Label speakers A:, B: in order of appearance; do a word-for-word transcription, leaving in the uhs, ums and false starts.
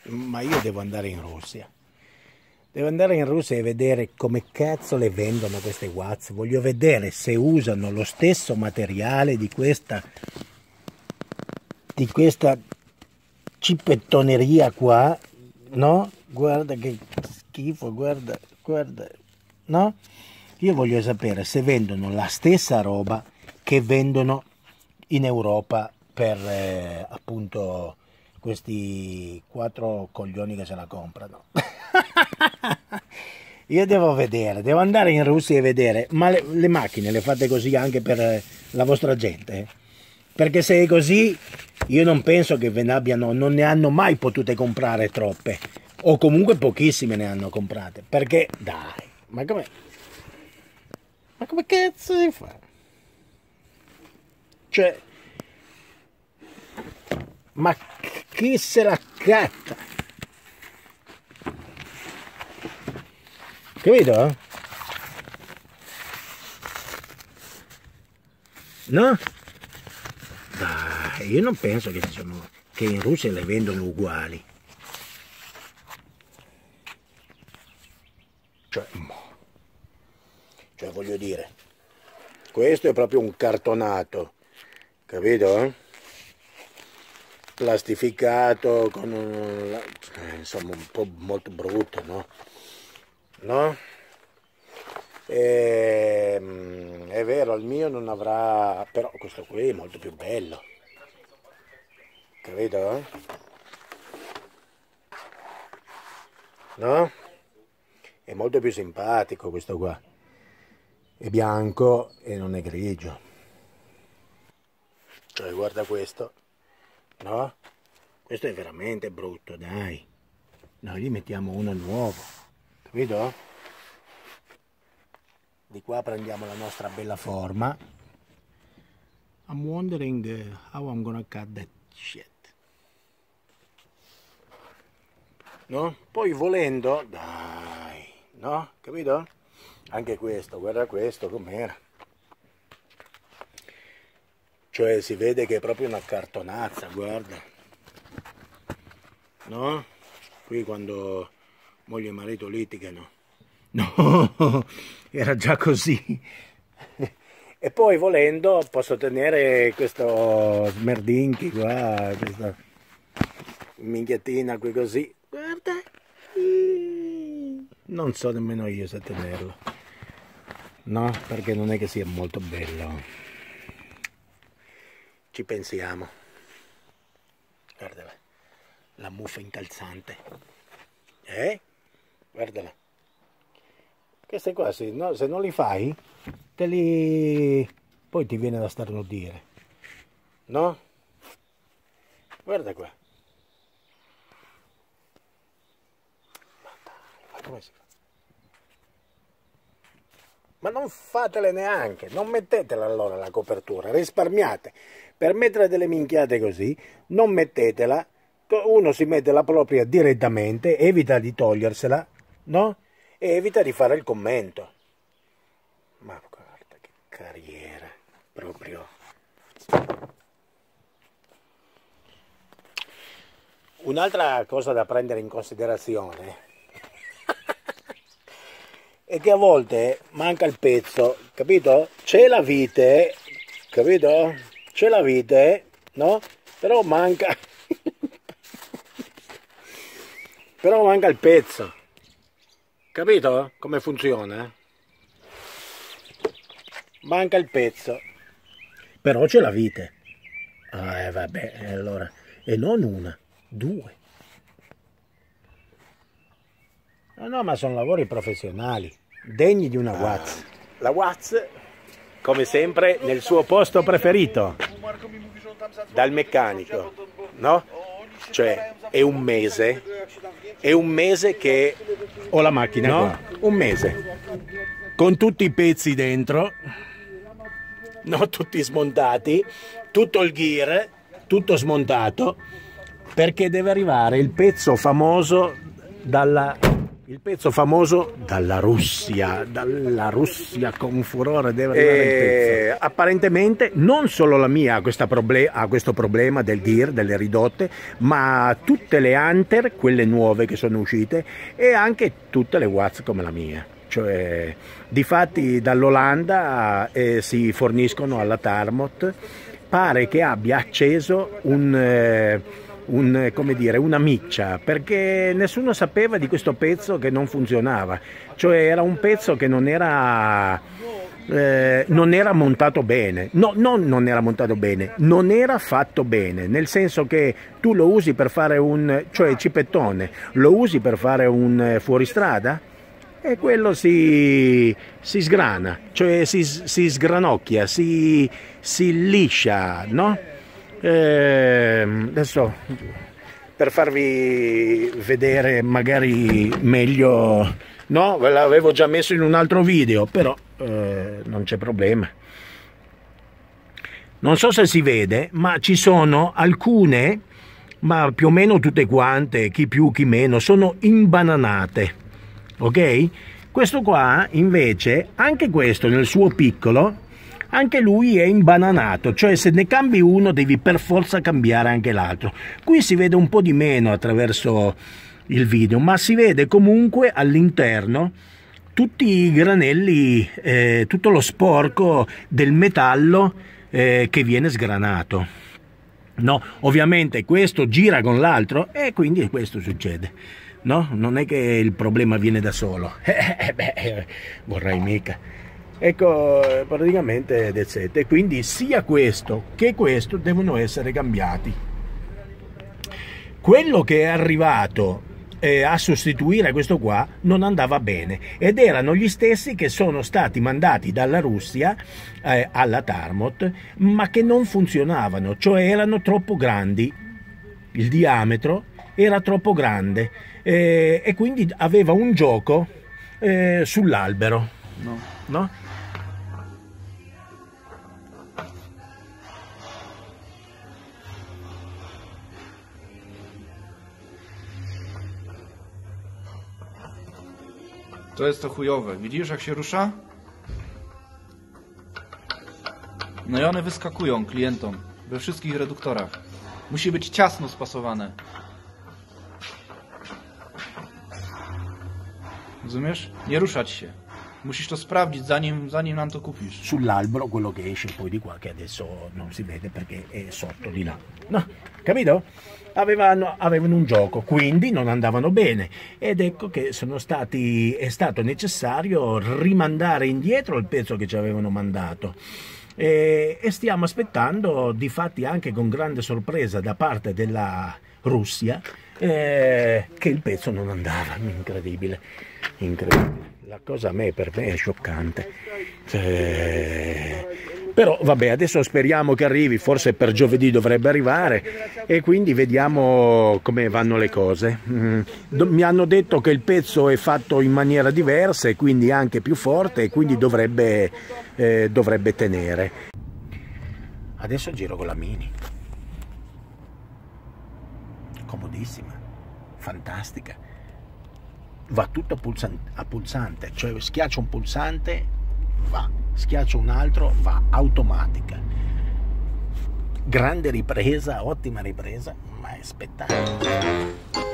A: ma io devo andare in Russia. Devo andare in Russia e vedere come cazzo le vendono queste Watts. Voglio vedere se usano lo stesso materiale di questa di questa cipettoneria qua, no? Guarda che schifo, guarda, guarda, no? Io voglio sapere se vendono la stessa roba che vendono in Europa per eh, appunto questi quattro coglioni che se la comprano. Io devo vedere, devo andare in Russia e vedere, ma le, le macchine le fate così anche per eh, la vostra gente? Perché se è così, io non penso che ve ne abbiano, non ne hanno mai potute comprare troppe, o comunque pochissime ne hanno comprate, perché dai, ma come, ma come cazzo si fa? Cioè, ma chi se la catta? Capito? No? Dai, io non penso che, sono, che in Russia le vendono uguali. Cioè, cioè voglio dire, questo è proprio un cartonato, capito? Plastificato, con un, eh, insomma un po' molto brutto, no? No? E, è vero, il mio non avrà, però questo qui è molto più bello, capito? No? È molto più simpatico questo qua, è bianco e non è grigio, cioè guarda questo, no? Questo è veramente brutto, dai, noi gli mettiamo uno nuovo, capito? Di qua prendiamo la nostra bella forma. I'm wondering uh, how I'm gonna cut that shit. No? Poi volendo, dai, no? Capito? Anche questo, guarda questo com'era. Cioè si vede che è proprio una cartonazza, guarda. No? Qui quando moglie e marito litigano. No, era già così. E poi volendo posso tenere questo smerdinchi qua, questa minchiettina qui così. Guarda, non so nemmeno io se tenerlo. No, perché non è che sia molto bello. Ci pensiamo. Guardala, la muffa incalzante. Eh? Guardala. Queste qua, se, no, se non li fai, te li... poi ti viene da starnutire, no? Guarda qua. Ma dai, ma come si fa? Ma non fatele neanche, non mettetela allora la copertura, risparmiate. Per mettere delle minchiate così, non mettetela, uno si mette la propria direttamente, evita di togliersela, no? E evita di fare il commento. Ma guarda che carriera, proprio. Un'altra cosa da prendere in considerazione è che a volte manca il pezzo, capito? C'è la vite, capito? C'è la vite, no? Però manca... però manca il pezzo. Capito come funziona? Manca il pezzo. Però c'è la vite. Ah, eh, vabbè, allora. E non una, due. No, no, ma sono lavori professionali, degni di una Watts. La Watts, come sempre, nel suo posto preferito. Dal meccanico, no? Cioè, è un mese, è un mese che ho la macchina, no? Qua. Un mese, con tutti i pezzi dentro, no? Tutti smontati, tutto il gear, tutto smontato, perché deve arrivare il pezzo famoso dalla, Il pezzo famoso dalla Russia, dalla Russia con furore deve arrivare il pezzo. Apparentemente non solo la mia ha, questa proble ha questo problema del gear, delle ridotte, ma tutte le Hunter, quelle nuove che sono uscite, e anche tutte le Watts come la mia. Cioè, difatti dall'Olanda eh, si forniscono alla Tarmot, pare che abbia acceso un... Eh, Un, come dire, una miccia, perché nessuno sapeva di questo pezzo che non funzionava, cioè era un pezzo che non era eh, non era montato bene, no, non non era montato bene, non era fatto bene, nel senso che tu lo usi per fare un, cioè cipettone, lo usi per fare un fuoristrada e quello si, si sgrana, cioè si, si sgranocchia, si, si liscia, no? Eh, adesso per farvi vedere magari meglio, no, ve l'avevo già messo in un altro video, però eh, non c'è problema. Non so se si vede, ma ci sono alcune, ma più o meno tutte quante, chi più chi meno, sono imbananate, ok? Questo qua invece, anche questo nel suo piccolo, anche lui è imbananato, cioè se ne cambi uno devi per forza cambiare anche l'altro. Qui si vede un po' di meno attraverso il video, ma si vede comunque all'interno tutti i granelli, eh, tutto lo sporco del metallo eh, che viene sgranato. No, ovviamente questo gira con l'altro e quindi questo succede. No, non è che il problema viene da solo. Eh, beh, vorrei mica. Ecco, praticamente that's it. E quindi sia questo che questo devono essere cambiati. Quello che è arrivato eh, a sostituire questo qua non andava bene ed erano gli stessi che sono stati mandati dalla Russia eh, alla Tarmot, ma che non funzionavano, cioè erano troppo grandi, il diametro era troppo grande eh, e quindi aveva un gioco eh, sull'albero, no? no?
B: To jest to chujowe. Widzisz, jak się rusza? No i one wyskakują klientom we wszystkich reduktorach. Musi być ciasno spasowane. Rozumiesz? Nie ruszać się. Musisz to sprawdzić zanim, zanim nam to kupisz.
A: Sull'albero quello che esce poi di qua, che adesso non si vede perché è sotto di là. No, capito? Avevano, avevano un gioco, quindi non andavano bene. Ed ecco che sono stati, è stato necessario rimandare indietro il pezzo che ci avevano mandato. E, e stiamo aspettando, difatti anche con grande sorpresa da parte della Russia, eh, che il pezzo non andava. Incredibile, incredibile. La cosa a me, per me è scioccante. Eh, però vabbè, adesso speriamo che arrivi, forse per giovedì dovrebbe arrivare e quindi vediamo come vanno le cose. Mm, mi hanno detto che il pezzo è fatto in maniera diversa e quindi anche più forte e quindi dovrebbe, eh, dovrebbe tenere. Adesso giro con la Mini. Comodissima, fantastica. Va tutto a pulsante, cioè schiaccio un pulsante, va, schiaccio un altro, va, automatica. Grande ripresa, ottima ripresa, ma è spettacolo.